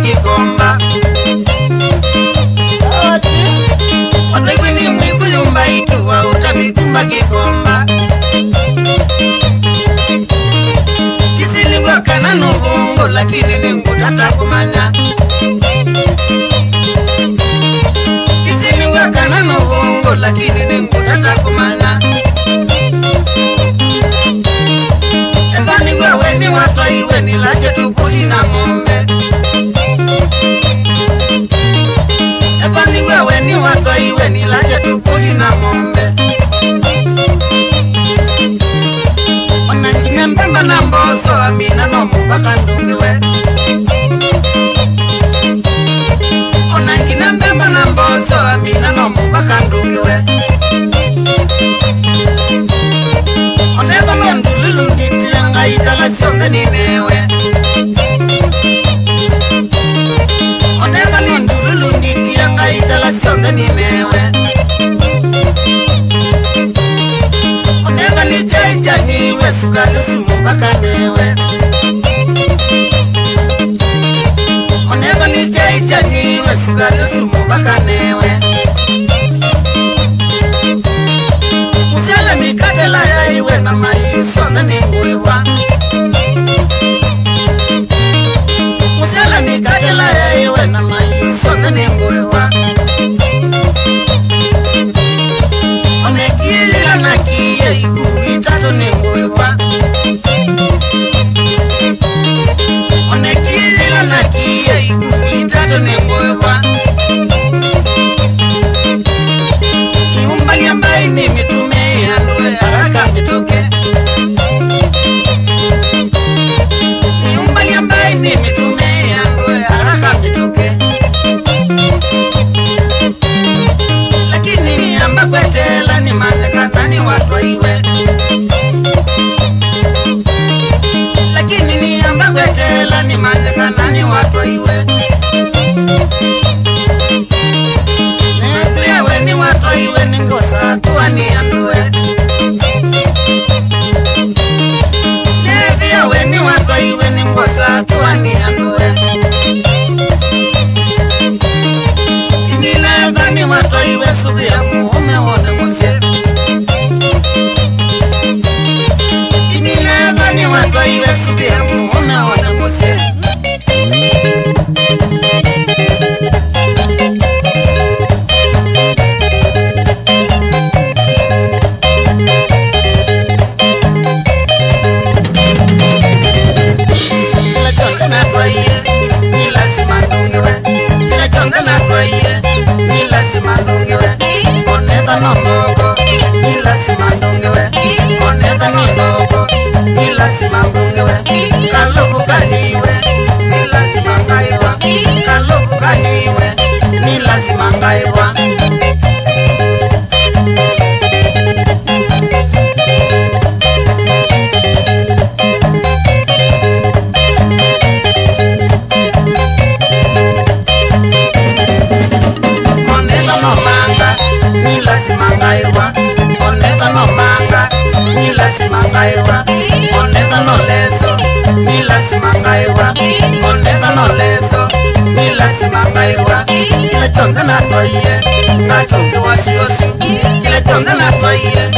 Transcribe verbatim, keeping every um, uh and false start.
kikomba Wategwini mwikuyumba ituwa utamitumba kikomba Kisini wakana nubungo lakini ningu tata kumanya Kisini wakana nubungo lakini ningu tata kumanya Ezani wewe ni watu iwe ni laje tukuli na ngombe Ezani wewe ni watu iwe ni laje tukuli na ngombe Onangine mbemba na mboso amina no mbaka ndungiwe Onangine mbemba na mboso amina no mbaka ndungiwe Oneva mondululu nitianga itala sionga ninewe Oneva mondululu nitianga itala sionga ninewe Oneva ni jaija niwe sugalu sumubaka newe Oneva ni jaija niwe sugalu sumubaka newe Mikatela ya iwe na maiso na ninguiwa Musala mikatela ya iwe na maiso na ninguiwa Onekila na kiye iku itatu ninguiwa Onekila na kiye iku itatu ninguiwa Niumbali ambaye ni mitume haraka mitoke Niumbali ambaye ni mitume yangu haraka mitoke Lakini amba kwetela ni mazekana ni watu iwe Lakini ni amba kwetela ni mazekana ni watu iwe Nebuyawe ni watu iwe ni ngosa tuwa ni anduwe Nebuyawe ni watu iwe ni ngosa tuwa ni anduwe Ingileza ni watu iwe subia muume wone muse Ingileza ni watu iwe subia muume wone muse No mogo, ni lazima ndungewe. Oneta no mogo, ni lazima ndungewe. Kalobu kaniwe, ni lazima ngaiwa. Kalobu kaniwe, ni lazima ngaiwa. Oneta no manga, ni lazima ngaiwa. Oneta no manga, ni lazima ngaiwa. Oneta no leso, ni lazima ngaiwa. Oneta no leso, ni lazima ngaiwa. Kile chonga na toye, na chonga wasiosu. Kile chonga na toye,